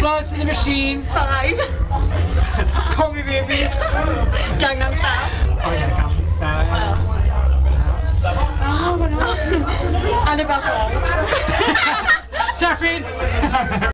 Bugs in the Machine. 5. Call Me Baby. Gangnam Style. Oh yeah, Gangnam Style. Oh, what else? Annabelle Hall. Surfing.